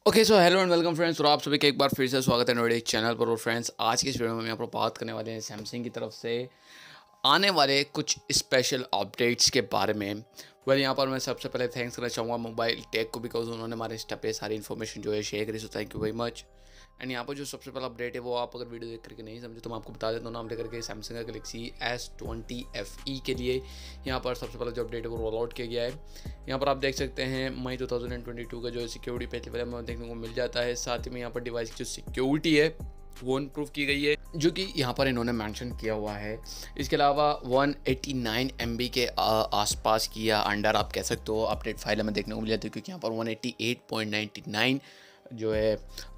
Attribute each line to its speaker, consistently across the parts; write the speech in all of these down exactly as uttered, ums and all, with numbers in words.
Speaker 1: Okay so hello and welcome friends. और आप सभी का एक बार फिर से स्वागत है नोडे चैनल पर। और फ्रेंड्स, आज की इस वीडियो में हम यहाँ पर बात करने वाले हैं सैमसंग की तरफ से आने वाले कुछ स्पेशल अपडेट्स के बारे में। वेल यहाँ पर मैं सबसे पहले थैंक्स करना चाहूँगा मोबाइल टेक को, बिकॉज उन्होंने हमारे इस पे सारी इन्फॉर्मेशन जो है शेयर करी। So thank you very much. And यहाँ पर जो सबसे पहला अपडेट है वो आप अगर वीडियो देख करके नहीं समझे तो मैं आपको बता देता हूँ। नाम लेकर के सैमसंग का Galaxy S twenty F E के लिए यहाँ पर सबसे पहला जो अपडेट है वो रोल आउट किया गया है। यहाँ पर आप देख सकते हैं May two thousand twenty two का जो सिक्योरिटी पैच लेवल में देखने को मिल जाता है। साथ ही में यहाँ पर डिवाइस की जो सिक्योरिटी है वो इम्प्रूव की गई है, जो कि यहाँ पर इन्होंने मेंशन किया हुआ है। इसके अलावा वन एटी नाइन एम बी के आसपास की या अंडर आप कह सकते हो अपडेट फाइल हमें देखने को मिल जाती है, क्योंकि यहाँ पर one eighty eight point ninety nine जो है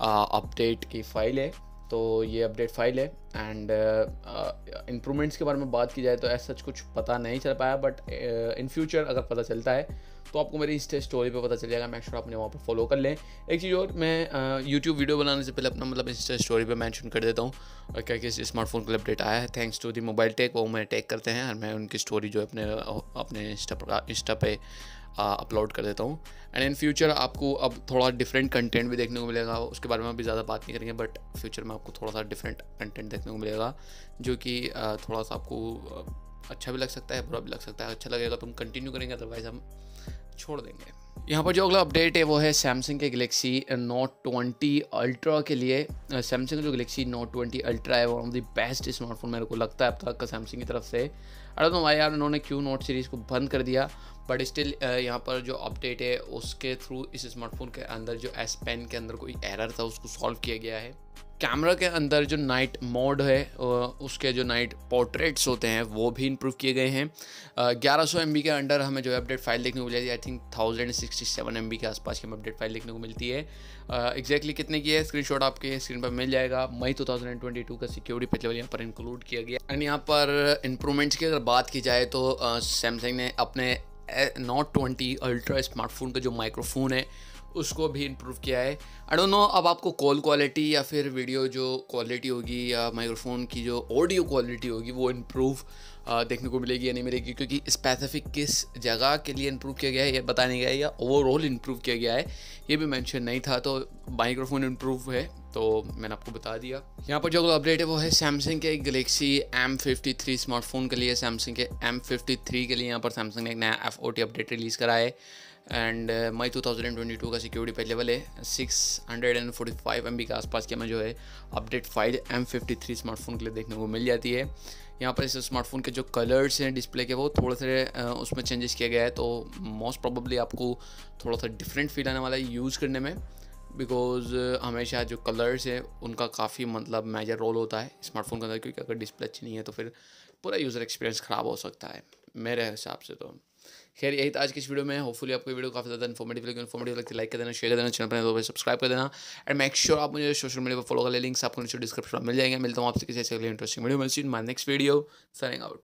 Speaker 1: अपडेट की फ़ाइल है। तो ये अपडेट फाइल है। एंड इम्प्रूवमेंट्स के बारे में बात की जाए तो ऐसा कुछ पता नहीं चल पाया, बट इन फ्यूचर अगर पता चलता है तो आपको मेरी इंस्टा स्टोरी पे पता चल जाएगा। मैं श्योर आपने वहाँ पर फॉलो कर लें। एक चीज़ और, मैं यूट्यूब वीडियो बनाने से पहले अपना मतलब इंस्टा स्टोरी पे मेंशन कर देता हूँ और क्या कि स्मार्टफोन का अपडेट आया है thanks to the mobile tech. वो मैं टैग करते हैं और मैं उनकी स्टोरी जो अपने अपने इंस्टा पर इंस्टा पे अपलोड कर देता हूँ। एंड इन फ्यूचर आपको अब थोड़ा डिफरेंट कंटेंट भी देखने को मिलेगा। उसके बारे में अभी ज़्यादा बात नहीं करेंगे, बट फ्यूचर में आपको थोड़ा सा डिफरेंट कंटेंट देखने को मिलेगा, जो कि थोड़ा सा आपको अच्छा भी लग सकता है, बुरा भी लग सकता है। अच्छा लगेगा तो हम कंटिन्यू करेंगे, अदरवाइज हम छोड़ देंगे। यहाँ पर जो अगला अपडेट है वो है सैमसंग के गैलेक्सी नोट ट्वेंटी अल्ट्रा के लिए। सैमसंग का जो गैलेक्सी नोट ट्वेंटी अल्ट्रा है वो one of the best smartphone मेरे को लगता है अब तक का सैमसंग की तरफ से। अरे तो भाई यार, उन्होंने क्यों नोट सीरीज़ को बंद कर दिया, बट स्टिल यहाँ पर जो अपडेट है उसके थ्रू इस स्मार्टफोन के अंदर जो एस पेन के अंदर कोई एरर था उसको सॉल्व किया गया है। कैमरा के अंदर जो नाइट मोड है उसके जो नाइट पोर्ट्रेट्स होते हैं वो भी इंप्रूव किए गए हैं। ग्यारह सौ एम बी के अंडर हमें जो है अपडेट फाइल देखने को मिल जाती है। I think thousand sixty seven MB बी के आसपास की हमें अपडेट फाइल देखने को मिलती है। एग्जैक्टली कितने की है स्क्रीनशॉट आपके स्क्रीन पर मिल जाएगा। May two thousand twenty two का सिक्योरिटी पैच लेवल यहाँ पर इंक्लूड किया गया। एंड यहाँ पर इंप्रूवमेंट्स की अगर बात की जाए तो सैमसंग ने अपने नोट ट्वेंटी अल्ट्रा स्मार्टफोन का जो माइक्रोफोन है उसको भी इम्प्रूव किया है। आई डोंट नो अब आपको कॉल क्वालिटी या फिर वीडियो जो क्वालिटी होगी या माइक्रोफोन की जो ऑडियो क्वालिटी होगी वो इम्प्रूव देखने को मिलेगी या नहीं मिलेगी, क्योंकि स्पेसिफिक किस जगह के लिए इम्प्रूव किया गया है ये बताया नहीं गया है, या ओवरऑल इम्प्रूव किया गया है ये भी मेंशन नहीं था। तो माइक्रोफोन इम्प्रूव है तो मैंने आपको बता दिया। यहाँ पर जो अपडेट है वो है सैमसंग के Galaxy M fifty three smartphone के लिए। सैमसंग के एम फिफ्टी थ्री के लिए यहाँ पर सैमसंग ने एक नया F O T update release करा है। And May two thousand twenty two का सिक्योरिटी पैच लेवल है six hundred forty five MB बी के आसपास की हमें जो है update file M fifty three smartphone के लिए देखने को मिल जाती है। यहाँ पर इस स्मार्टफोन के जो कलर्स हैं डिस्प्ले के वो थोड़े से उसमें चेंजेस किया गया है, तो मोस्ट प्रोबेबली आपको थोड़ा सा डिफरेंट फील आने वाला है यूज़ करने में, बिकॉज हमेशा जो कलर्स है उनका काफ़ी मतलब मेजर रोल होता है स्मार्टफोन के अंदर, क्योंकि अगर डिस्प्ले अच्छी नहीं है तो फिर पूरा यूज़र एक्सपीरियंस ख़राब हो सकता है मेरे हिसाब से। तो खैर यही था आज की इस वीडियो में। होपफुली आपको वीडियो काफ़ी ज़्यादा इन्फॉर्मेटिव लगी। इन्फॉर्मेटिव लगती है लाइक कर देना, शेयर कर देना, चैनल पर तो सब्सक्राइब कर देना। एंड मेक श्योर आप मुझे सोशल मीडिया पर फॉलो कर ले। लिंक्स आपको नीचे डिस्क्रिप्शन में मिल जाएंगे। मिलता हूँ आपसे किसी ऐसे इंटरेस्टिंग वीडियो में। See in my next video. Signing out.